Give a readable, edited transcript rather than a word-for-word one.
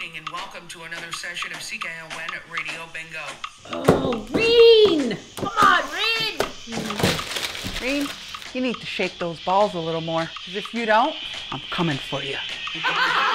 evening and welcome to another session of CKLN Radio Bingo. Oh, Reen! Come on, Reen! Reen, you need to shake those balls a little more, because if you don't, I'm coming for you.